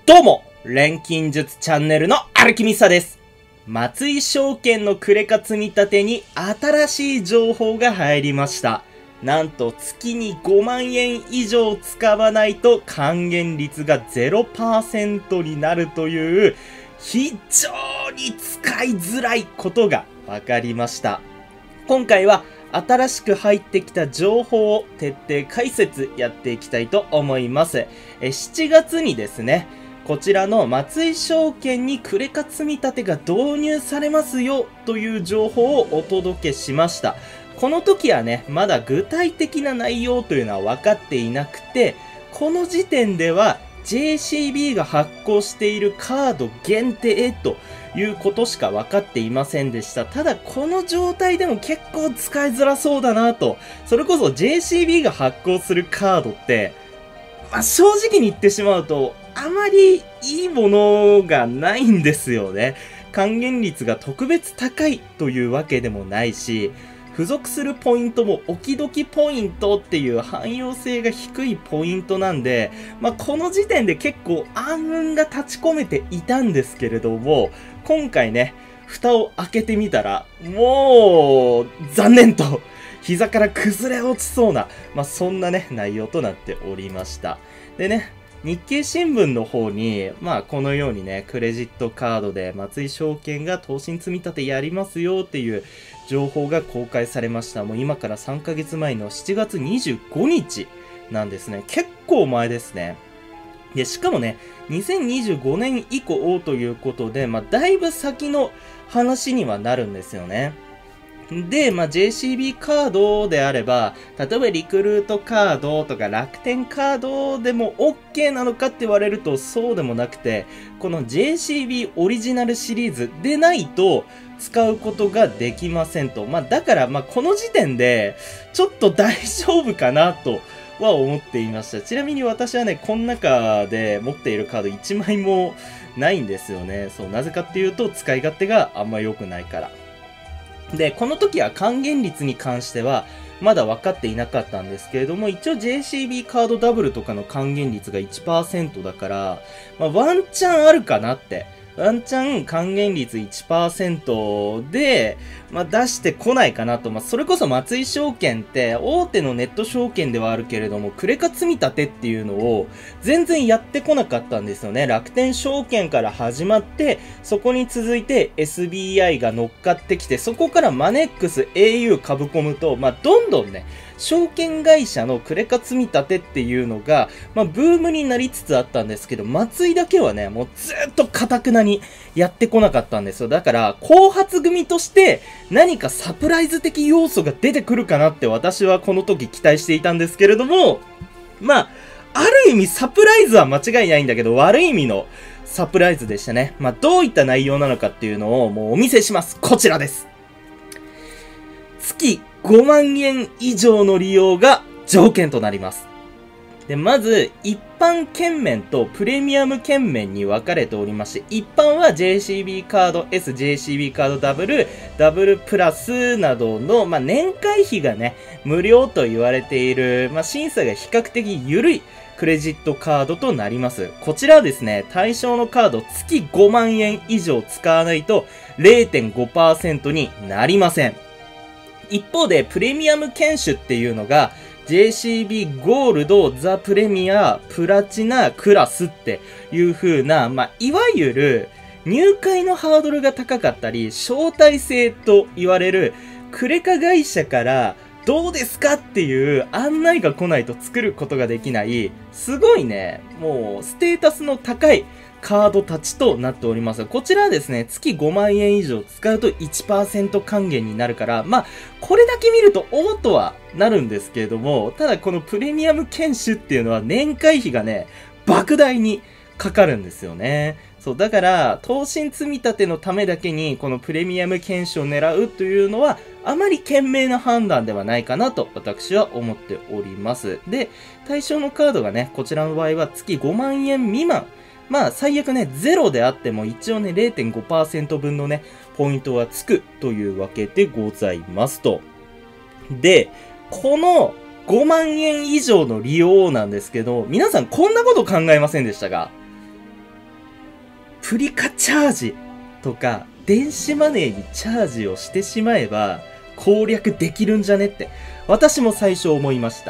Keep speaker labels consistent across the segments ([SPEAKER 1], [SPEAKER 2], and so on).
[SPEAKER 1] どうも、錬金術チャンネルのアルキミスタです。松井証券のクレカ積み立てに新しい情報が入りました。なんと月に5万円以上使わないと還元率が 0% になるという非常に使いづらいことが分かりました。今回は新しく入ってきた情報を徹底解説やっていきたいと思います。7月にですね、こちらの松井証券にクレカ積み立てが導入されますよという情報をお届けしました。この時はね、まだ具体的な内容というのは分かっていなくて、この時点では JCB が発行しているカード限定ということしか分かっていませんでした。ただこの状態でも結構使いづらそうだなと。それこそ JCB が発行するカードって、正直に言ってしまうと、あまりいいものがないんですよね。還元率が特別高いというわけでもないし、付属するポイントも置き時ポイントっていう汎用性が低いポイントなんで、この時点で結構暗雲が立ち込めていたんですけれども、今回ね、蓋を開けてみたら、もう残念と膝から崩れ落ちそうな、そんなね、内容となっておりました。でね、日経新聞の方に、このようにね、クレジットカードで松井証券が投資積み立てやりますよっていう情報が公開されました。もう今から3ヶ月前の7月25日なんですね。結構前ですね。で、しかもね、2025年以降ということで、だいぶ先の話にはなるんですよね。で、JCB カードであれば、例えばリクルートカードとか楽天カードでも OK なのかって言われるとそうでもなくて、この JCB オリジナルシリーズでないと使うことができませんと。だから、この時点でちょっと大丈夫かなとは思っていました。ちなみに私はね、この中で持っているカード1枚もないんですよね。そう、なぜかっていうと使い勝手があんま良くないから。で、この時は還元率に関してはまだ分かっていなかったんですけれども、一応 JCB カードダブルとかの還元率が 1% だから、ワンチャンあるかなって。ワンチャン還元率 1% で、出してこないかなと。それこそ松井証券って大手のネット証券ではあるけれども、クレカ積み立てっていうのを全然やってこなかったんですよね。楽天証券から始まって、そこに続いて SBI が乗っかってきて、そこからマネックス、au、株コムと、どんどんね、証券会社のクレカ積み立てっていうのが、ブームになりつつあったんですけど、松井だけはね、もうずっと堅くなにやってこなかったんですよ。だから、後発組として何かサプライズ的要素が出てくるかなって私はこの時期待していたんですけれども、ある意味サプライズは間違いないんだけど、悪い意味のサプライズでしたね。どういった内容なのかっていうのをもうお見せします。こちらです。月5万円以上の利用が条件となります。で、まず、一般券面とプレミアム券面に分かれておりまして、一般は JCB カード S、JCB カードダブル、ダブルプラスなどの、年会費がね、無料と言われている、審査が比較的緩いクレジットカードとなります。こちらはですね、対象のカード月5万円以上使わないと 0.5% になりません。一方で、プレミアム犬種っていうのが、JCB ゴールド、ザ・プレミア、プラチナ、クラスっていう風な、いわゆる、入会のハードルが高かったり、招待制と言われる、クレカ会社から、どうですかっていう案内が来ないと作ることができない、すごいね、もう、ステータスの高い、カードたちとなっております。こちらはですね、月5万円以上使うと 1% 還元になるから、これだけ見るとおーとはなるんですけれども、ただこのプレミアム研修っていうのは年会費がね、莫大にかかるんですよね。そう、だから、投資積み立てのためだけに、このプレミアム研修を狙うというのは、あまり賢明な判断ではないかなと私は思っております。で、対象のカードがね、こちらの場合は月5万円未満。最悪ね、ゼロであっても一応ね、0.5% 分のね、ポイントはつくというわけでございますと。で、この5万円以上の利用なんですけど、皆さんこんなこと考えませんでしたか？ プリカチャージとか、電子マネーにチャージをしてしまえば、攻略できるんじゃねって、私も最初思いました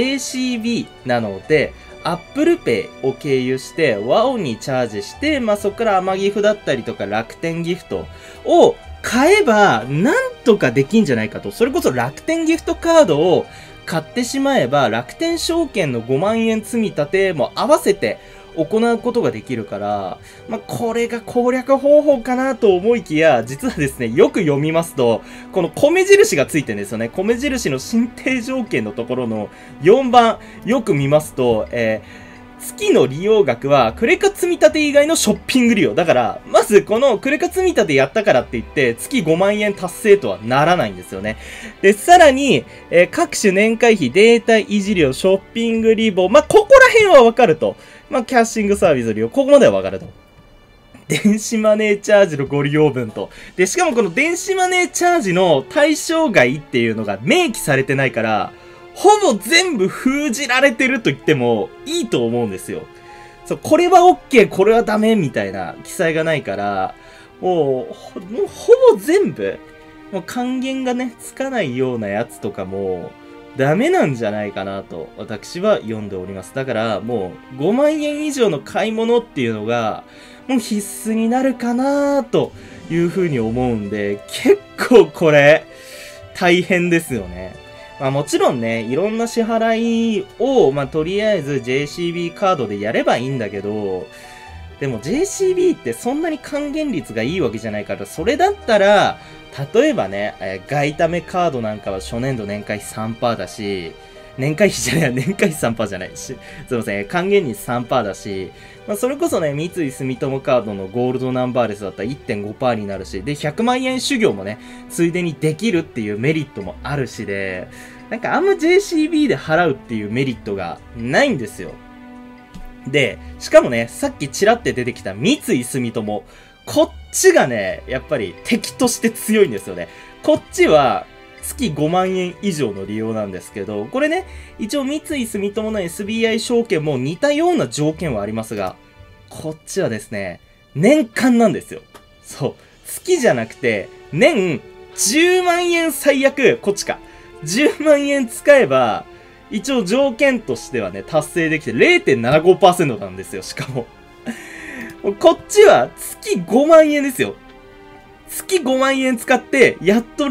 [SPEAKER 1] 。JCB なので、Apple Pay を経由して、和音にチャージして、そこからアマギフだったりとか楽天ギフトを買えば、なんとかできんじゃないかと。それこそ楽天ギフトカードを買ってしまえば、楽天証券の5万円積み立ても合わせて行うことができるから、これが攻略方法かなと思いきや、実はですね、よく読みますと、この米印がついてるんですよね。米印の申請条件のところの4番、よく見ますと、月の利用額は、クレカ積み立て以外のショッピング利用。だから、まずこのクレカ積み立てやったからって言って、月5万円達成とはならないんですよね。で、さらに、各種年会費、データ維持料、ショッピングリボ、ここら辺はわかると。キャッシングサービス利用、ここまではわかると。電子マネーチャージのご利用分と。で、しかもこの電子マネーチャージの対象外っていうのが明記されてないから、ほぼ全部封じられてると言ってもいいと思うんですよ。そう、これは OK、これはダメみたいな記載がないから、もうほぼ全部、もう還元がね、つかないようなやつとかも、ダメなんじゃないかなと、私は読んでおります。だから、もう、5万円以上の買い物っていうのが、もう必須になるかなというふうに思うんで、結構これ、大変ですよね。もちろんね、いろんな支払いを、とりあえず JCB カードでやればいいんだけど、でも JCB ってそんなに還元率がいいわけじゃないから、それだったら、例えばね、外為カードなんかは初年度年会費 3% だし、年会費じゃない、年会費 3% じゃないし、すいません、還元率 3% だし、それこそね、三井住友カードのゴールドナンバーレスだったら 1.5% になるし、で、100万円修行もね、ついでにできるっていうメリットもあるしで、なんかあんま JCB で払うっていうメリットがないんですよ。で、しかもね、さっきちらって出てきた三井住友、こっちがね、やっぱり敵として強いんですよね。こっちは月5万円以上の利用なんですけど、これね、一応三井住友の SBI 証券も似たような条件はありますが、こっちはですね、年間なんですよ。そう。月じゃなくて、年10万円最悪、こっちか。10万円使えば、一応条件としてはね、達成できて 0.75% なんですよ、しかも。こっちは月5万円ですよ。月5万円使って、やっと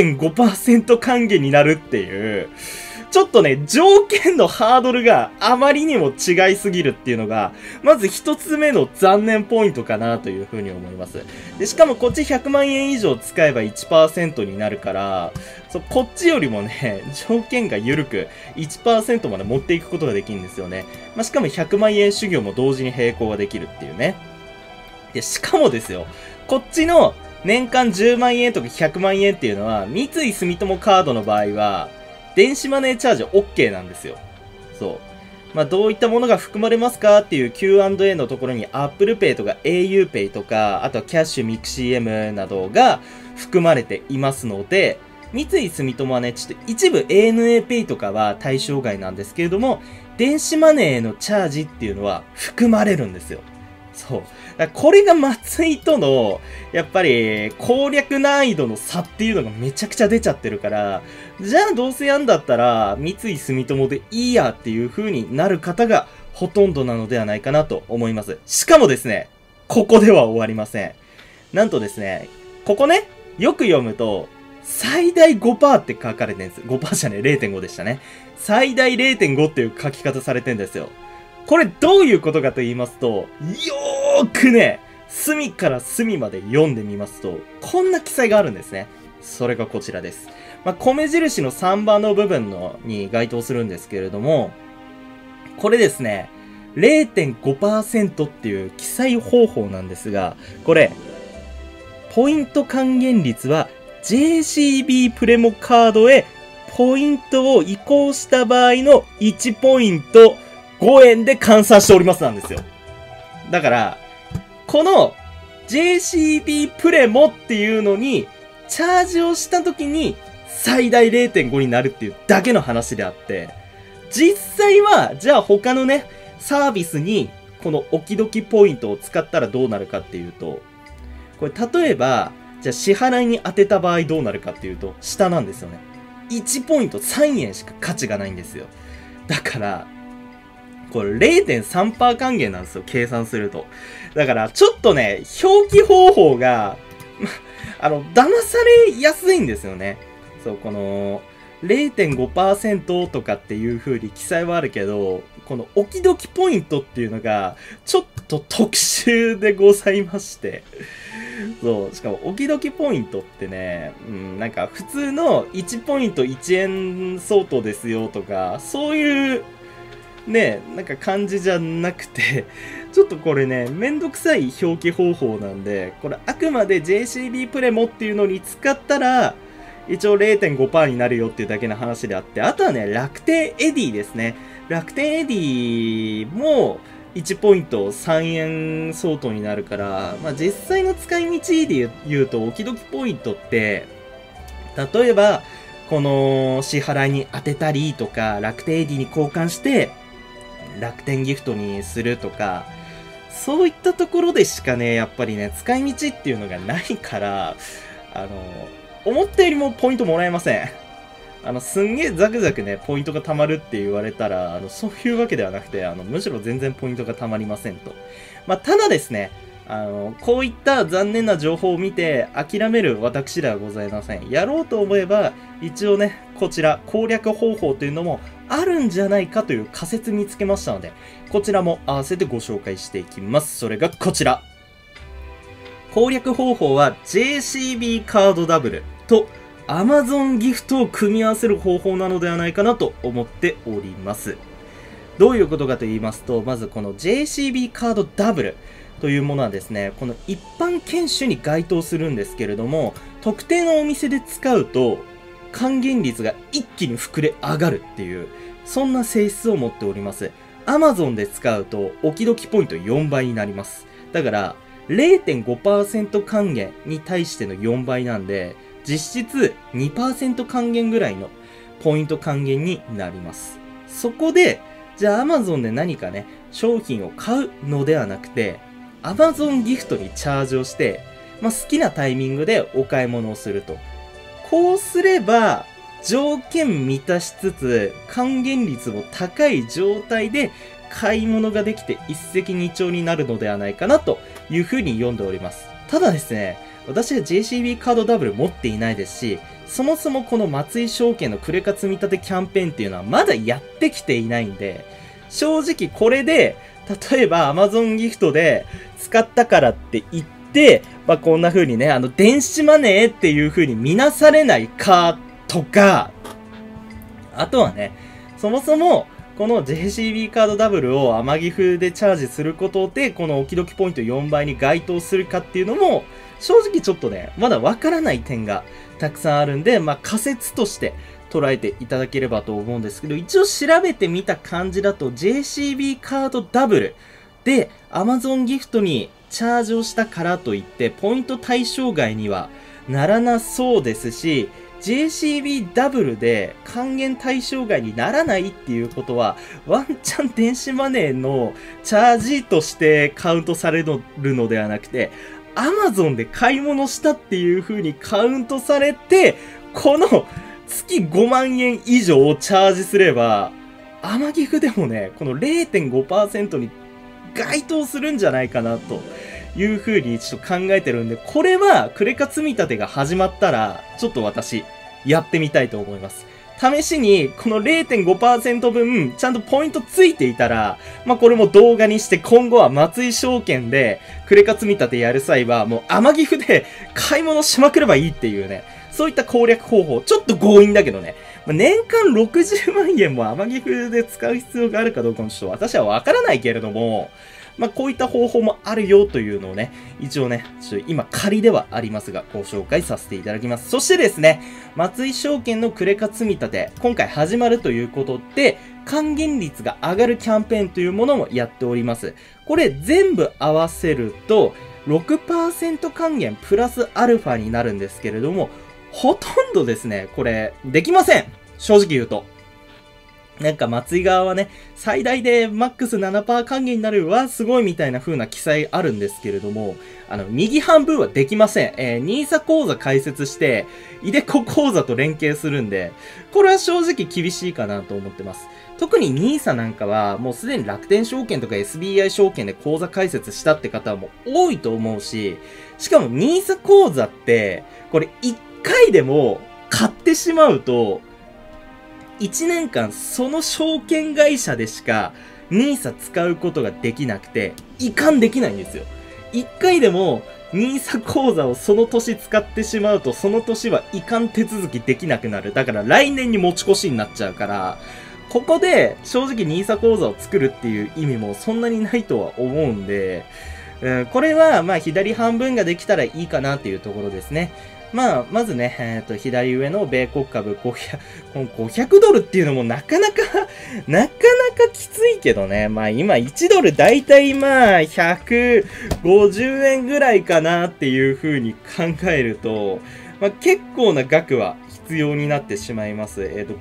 [SPEAKER 1] 0.5% 還元になるっていう、ちょっとね、条件のハードルがあまりにも違いすぎるっていうのが、まず一つ目の残念ポイントかなというふうに思います。で、しかもこっち100万円以上使えば 1% になるから、こっちよりもね、条件が緩く 1% まで持っていくことができるんですよね。しかも100万円修行も同時に並行ができるっていうね。で、しかもですよ、こっちの年間10万円とか100万円っていうのは、三井住友カードの場合は、電子マネーチャージ OK なんですよ。そう。どういったものが含まれますかっていう Q&A のところに Apple Pay とか au Pay とか、あとはキャッシュミクシー M などが含まれていますので、三井住友はね、ちょっと一部 ANA Pay とかは対象外なんですけれども、電子マネーへのチャージっていうのは含まれるんですよ。そう。これが松井との、やっぱり、攻略難易度の差っていうのがめちゃくちゃ出ちゃってるから、じゃあどうせやんだったら、三井住友でいいやっていう風になる方がほとんどなのではないかなと思います。しかもですね、ここでは終わりません。なんとですね、ここね、よく読むと、最大 5% って書かれてるんです。5% じゃねえ、0.5 でしたね。最大 0.5 っていう書き方されてるんですよ。これどういうことかと言いますと、よーくね、隅から隅まで読んでみますと、こんな記載があるんですね。それがこちらです。米印の3番の部分に該当するんですけれども、これですね、0.5% っていう記載方法なんですが、これ、ポイント還元率は JCB プレモカードへポイントを移行した場合の1ポイント5円で換算しておりますなんですよ。だから、この JCB プレモっていうのにチャージをした時に最大 0.5 になるっていうだけの話であって、実際は、じゃあ他のね、サービスにこの置き時ポイントを使ったらどうなるかっていうと、これ例えば、じゃあ支払いに当てた場合どうなるかっていうと、下なんですよね。1ポイント3円しか価値がないんですよ。だから、これ 0.3% 還元なんですよ、計算すると。だから、ちょっとね、表記方法が、騙されやすいんですよね。そう、この、0.5% とかっていう風に記載はあるけど、この置き時ポイントっていうのが、ちょっと特殊でございまして。そう、しかも置き時ポイントってね、なんか普通の1ポイント1円相当ですよとか、そういう、ね、なんか感じじゃなくて、ちょっとこれね、めんどくさい表記方法なんで、これあくまで JCB プレモっていうのに使ったら、一応 0.5% になるよっていうだけの話であって、あとはね、楽天エディですね。楽天エディも1ポイント3円相当になるから、まあ実際の使い道で言うと、置き時ポイントって、例えば、この支払いに当てたりとか、楽天エディに交換して、楽天ギフトにするとか、そういったところでしかね、やっぱりね、使い道っていうのがないから、思ったよりもポイントもらえません。すんげえザクザクね、ポイントが貯まるって言われたら、そういうわけではなくて、むしろ全然ポイントが貯まりませんと。まあ、ただですね、こういった残念な情報を見て諦める私ではございません。やろうと思えば、一応ね、こちら攻略方法というのもあるんじゃないかという仮説見つけましたので、こちらも合わせてご紹介していきます。それがこちら。攻略方法は JCB カードダブルと Amazon ギフトを組み合わせる方法なのではないかなと思っております。どういうことかと言いますと、まずこの JCB カードダブルというものはですね、この一般研修に該当するんですけれども、特定のお店で使うと還元率が一気に膨れ上がるっていう、そんな性質を持っております。Amazon で使うと置き時ポイント4倍になります。だから 0.5% 還元に対しての4倍なんで、実質 2% 還元ぐらいのポイント還元になります。そこで、じゃあ Amazon で何かね、商品を買うのではなくて、Amazon ギフトにチャージをして、好きなタイミングでお買い物をすると。こうすれば、条件満たしつつ、還元率も高い状態で買い物ができて一石二鳥になるのではないかなというふうに読んでおります。ただですね、私は JCB カードダブル持っていないですし、そもそもこの松井証券のクレカ積み立てキャンペーンっていうのはまだやってきていないんで、正直これで、例えば Amazon ギフトで使ったからって言って、こんな風にね、電子マネーっていう風に見なされないかとか、あとはね、そもそも、この JCB カードダブルをアマギフでチャージすることで、この置き時ポイント4倍に該当するかっていうのも、正直ちょっとね、まだわからない点がたくさんあるんで、仮説として捉えていただければと思うんですけど、一応調べてみた感じだと JCB カードダブルで Amazon ギフトにチャージをしたからといってポイント対象外にはならなそうですし、JCB ダブルで還元対象外にならないっていうことは、ワンチャン電子マネーのチャージとしてカウントされるのではなくて、Amazon で買い物したっていう風にカウントされて、この月5万円以上をチャージすれば、アマギフでもね、この 0.5% に該当するんじゃないかなという風にちょっと考えてるんで、これはクレカ積み立てが始まったら、ちょっと私、やってみたいと思います。試しに、この 0.5% 分、ちゃんとポイントついていたら、これも動画にして、今後は松井証券で、クレカ積み立てやる際は、もう、アマギフで買い物しまくればいいっていうね、そういった攻略方法、ちょっと強引だけどね、年間60万円もアマギフで使う必要があるかどうかもちょっと私はわからないけれども、こういった方法もあるよというのをね、一応ね、今仮ではありますが、ご紹介させていただきます。そしてですね、松井証券のクレカ積み立て、今回始まるということで、還元率が上がるキャンペーンというものもやっております。これ全部合わせると、6% 還元プラスアルファになるんですけれども、ほとんどですね、これ、できません。正直言うと。 なんか松井側はね、最大でマックス 7% 還元になるわ、すごいみたいな風な記載あるんですけれども、右半分はできません。NISA 口座開設して、イデコ口座と連携するんで、これは正直厳しいかなと思ってます。特に NISA なんかは、もうすでに楽天証券とか SBI 証券で口座開設したって方はもう多いと思うし、しかも NISA 口座って、これ1回でも買ってしまうと、1年間その証券会社でしか NISA 使うことができなくて、移管できないんですよ。1回でも NISA 口座をその年使ってしまうと、その年は移管手続きできなくなる。だから来年に持ち越しになっちゃうから、ここで正直 NISA 口座を作るっていう意味もそんなにないとは思うんで、これはまあ左半分ができたらいいかなっていうところですね。まあ、まずね、左上の米国株500ドルっていうのもなかなかきついけどね。まあ今1ドルだいたいまあ150円ぐらいかなっていう風に考えると、まあ結構な額は必要になってしまいます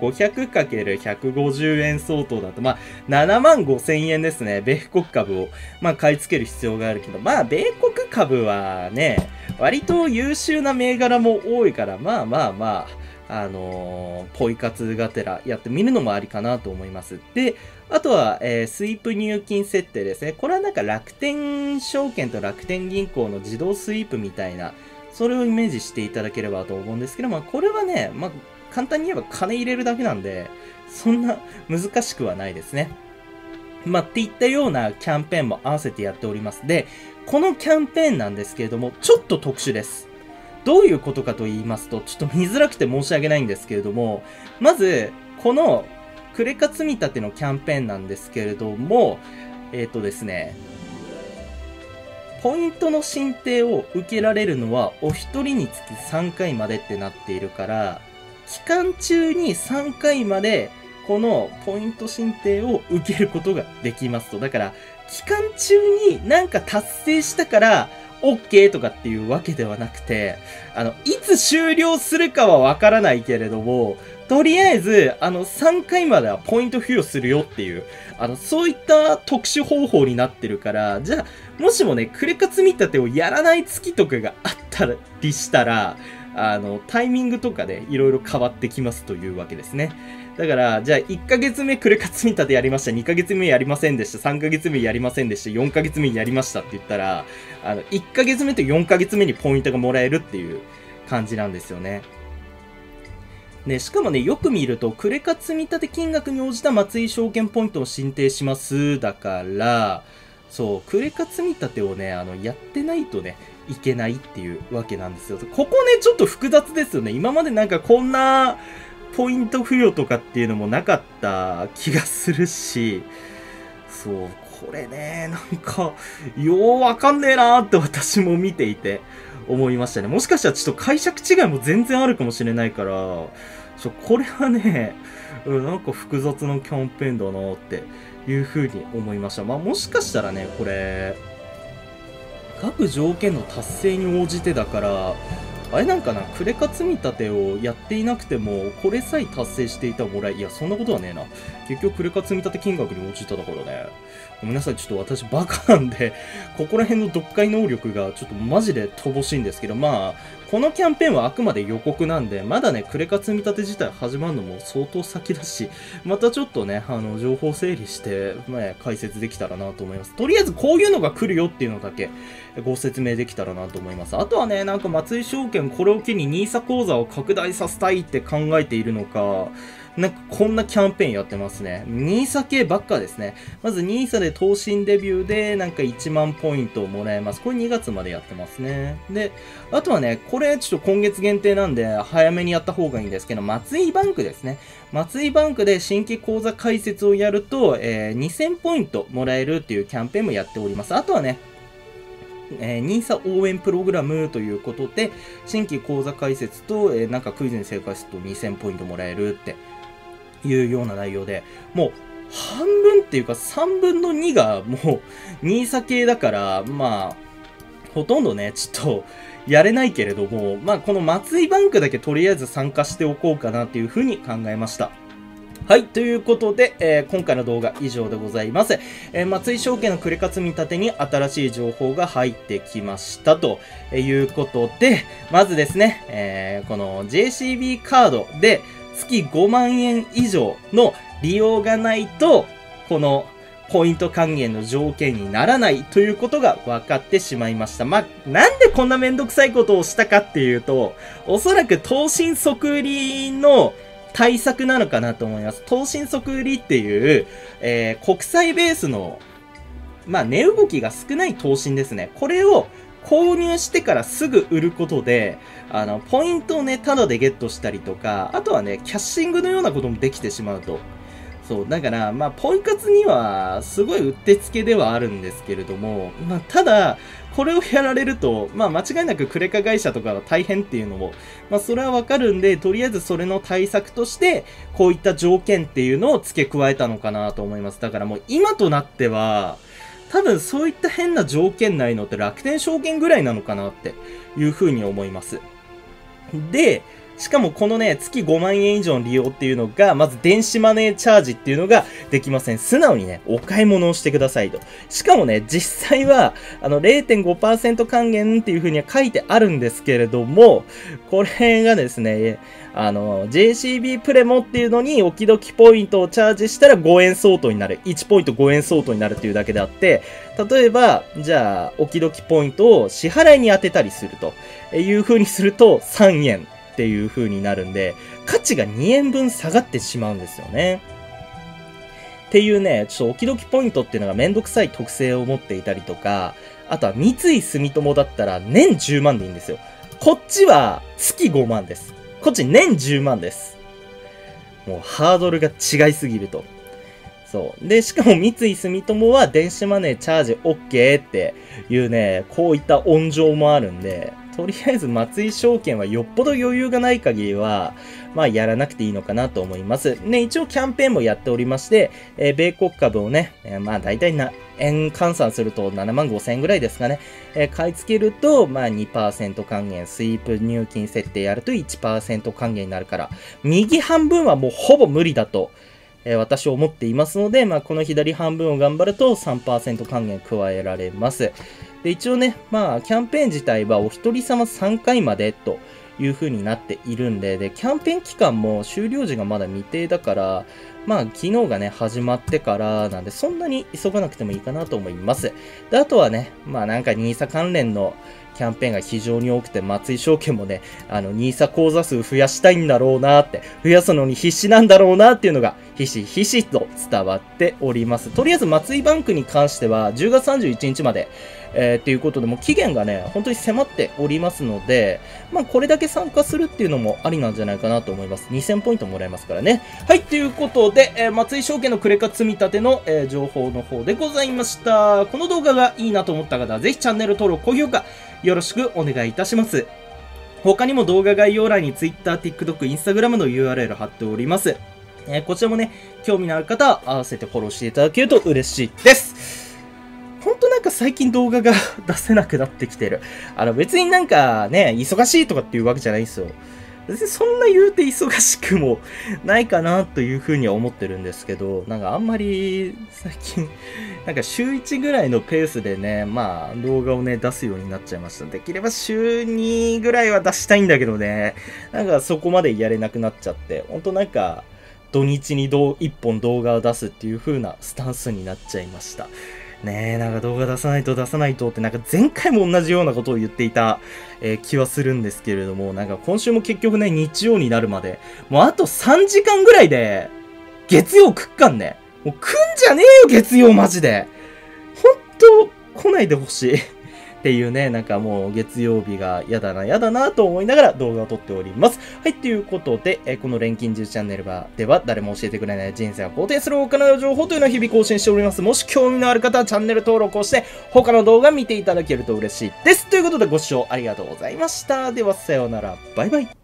[SPEAKER 1] 。500×150 円相当だと、まあ75,000円ですね。米国株を、まあ買い付ける必要があるけど、まあ米国株はね、割と優秀な銘柄も多いから、まあ、ポイ活がてらやってみるのもありかなと思います。で、あとは、スイープ入金設定ですね。これはなんか楽天証券と楽天銀行の自動スイープみたいな、それをイメージしていただければと思うんですけど、まあこれはね、まあ簡単に言えば金入れるだけなんで、そんな難しくはないですね。まあっていったようなキャンペーンも合わせてやっております。で、このキャンペーンなんですけれども、ちょっと特殊です。どういうことかと言いますと、ちょっと見づらくて申し訳ないんですけれども、まず、このクレカ積み立てのキャンペーンなんですけれども、ですね、ポイントの申請を受けられるのはお一人につき3回までってなっているから、期間中に3回までこのポイント申請を受けることができますと。だから、期間中になんか達成したから OK とかっていうわけではなくて、いつ終了するかはわからないけれども、とりあえず、3回まではポイント付与するよっていう、そういった特殊方法になってるから、じゃあ、もしもね、クレカ積み立てをやらない月とかがあったりしたら、タイミングとかでいろいろ変わってきますというわけですね。だから、じゃあ1ヶ月目クレカ積み立てやりました、2ヶ月目やりませんでした、3ヶ月目やりませんでした、4ヶ月目やりましたって言ったら、1ヶ月目と4ヶ月目にポイントがもらえるっていう感じなんですよね。ね、しかもね、よく見ると、クレカ積み立て金額に応じた松井証券ポイントを申請します。だから、そう、クレカ積み立てをね、やってないとね、いけないっていうわけなんですよ。ここね、ちょっと複雑ですよね。今までなんかこんな、ポイント付与とかっていうのもなかった気がするし、そう、これね、なんか、ようわかんねえなーって私も見ていて思いましたね。もしかしたらちょっと解釈違いも全然あるかもしれないから、これはね、なんか複雑なキャンペーンだなーっていう風に思いました。まあもしかしたらね、これ、各条件の達成に応じてだから、あれなんかな、クレカ積み立てをやっていなくても、これさえ達成していたらもらえ、いや、そんなことはねえな。結局クレカ積み立て金額に応じただからね。ごめんなさい、ちょっと私バカなんで、ここら辺の読解能力がちょっとマジで乏しいんですけど、まあ、このキャンペーンはあくまで予告なんで、まだね、クレカ積み立て自体始まるのも相当先だし、またちょっとね、情報整理して、解説できたらなと思います。とりあえずこういうのが来るよっていうのだけご説明できたらなと思います。あとはね、なんか松井証券これを機に NISA 口座を拡大させたいって考えているのか、なんかこんなキャンペーンやってますね。NISA 系ばっかですね。まず NISA で投信デビューでなんか1万ポイントをもらえます。これ2月までやってますね。で、あとはね、これちょっと今月限定なんで早めにやった方がいいんですけど、松井バンクですね。松井バンクで新規口座開設をやると、2000ポイントもらえるっていうキャンペーンもやっております。あとはね、NISA 応援プログラムということで、新規口座開設と、なんかクイズに正解すると2000ポイントもらえるっていうような内容で、もう半分っていうか3分の2がもう NISA 系だから、まあ、ほとんどね、ちょっとやれないけれども、まあこの松井バンクだけとりあえず参加しておこうかなっていうふうに考えました。 はい。ということで、今回の動画以上でございます。松井証券のクレカ積み立てに新しい情報が入ってきましたということで、まずですね、この JCB カードで月5万円以上の利用がないと、このポイント還元の条件にならないということが分かってしまいました。まあ、なんでこんなめんどくさいことをしたかっていうと、おそらく投信即売りの対策なのかなと思います。投信即売りっていう、国債ベースの、まあ、値動きが少ない投信ですね。これを購入してからすぐ売ることで、ポイントをね、タダでゲットしたりとか、あとはね、キャッシングのようなこともできてしまうと。そう、だから、まあ、ポイ活には、すごいうってつけではあるんですけれども、まあ、ただ、これをやられると、まあ、間違いなくクレカ会社とかが大変っていうのも、まあ、それはわかるんで、とりあえずそれの対策として、こういった条件っていうのを付け加えたのかなと思います。だからもう、今となっては、多分そういった変な条件ないのって楽天証券ぐらいなのかなっていうふうに思います。で、しかもこのね、月5万円以上の利用っていうのが、まず電子マネーチャージっていうのができません。素直にね、お買い物をしてくださいと。しかもね、実際は、0.5% 還元っていう風には書いてあるんですけれども、これがですね、JCB プレモっていうのに、置き時ポイントをチャージしたら5円相当になる。1ポイント5円相当になるっていうだけであって、例えば、じゃあ、置き時ポイントを支払いに当てたりするという風にすると、3円。っていう風になるんで、価値が2円分下がってしまうんですよね。っていうね、ちょっと置き時ポイントっていうのがめんどくさい特性を持っていたりとか、あとは三井住友だったら年10万でいいんですよ。こっちは月5万です。こっち年10万です。もうハードルが違いすぎると。そう。で、しかも三井住友は電子マネーチャージ OK っていうね、こういった温情もあるんで、とりあえず松井証券はよっぽど余裕がない限りは、まあやらなくていいのかなと思います。ね、一応キャンペーンもやっておりまして、米国株をね、まあ大体円換算すると7万5千円ぐらいですかね。買い付けると、まあ 2% 還元、スイープ入金設定やると 1% 還元になるから、右半分はもうほぼ無理だと。私は思っていますので、まあ、この左半分を頑張ると 3% 還元加えられます。で、一応ね、まあ、キャンペーン自体はお一人様3回までという風になっているんで、で、キャンペーン期間も終了時がまだ未定だから、まあ、昨日がね、始まってからなんで、そんなに急がなくてもいいかなと思います。で、あとはね、まあ、なんか NISA 関連のキャンペーンが非常に多くて、松井証券もね、NISA 口座数増やしたいんだろうなって、増やすのに必死なんだろうなっていうのが、ひしひしと伝わっております。とりあえず松井バンクに関しては、10月31日まで、っていうことで、もう期限がね、本当に迫っておりますので、まあ、これだけ参加するっていうのもありなんじゃないかなと思います。2000ポイントもらえますからね。はい、ということで、松井証券のクレカ積み立ての、情報の方でございました。この動画がいいなと思った方は、ぜひチャンネル登録、高評価、よろしくお願いいたします。他にも動画概要欄に Twitter、TikTok、Instagram の URL 貼っております。こちらもね、興味のある方は合わせてフォローしていただけると嬉しいです。ほんとなんか最近動画が出せなくなってきてる。別になんかね、忙しいとかっていうわけじゃないんですよ。別にそんな言うて忙しくもないかなというふうには思ってるんですけど、なんかあんまり最近、なんか週1ぐらいのペースでね、まあ動画をね出すようになっちゃいました。できれば週2ぐらいは出したいんだけどね、なんかそこまでやれなくなっちゃって、ほんとなんか土日に1本動画を出すっていう風なスタンスになっちゃいました。ねえ、なんか動画出さないとってなんか前回も同じようなことを言っていた、気はするんですけれども、なんか今週も結局ね、日曜になるまで、もうあと3時間ぐらいで、月曜食っかんね。もう食んじゃねえよ、月曜マジで。ほんと、来ないでほしい。っていうね、なんかもう月曜日がやだなと思いながら動画を撮っております。はい、ということで、この錬金術チャンネルでは誰も教えてくれない人生を肯定するお金の情報というのを日々更新しております。もし興味のある方はチャンネル登録をして他の動画見ていただけると嬉しいです。ということでご視聴ありがとうございました。ではさようなら。バイバイ。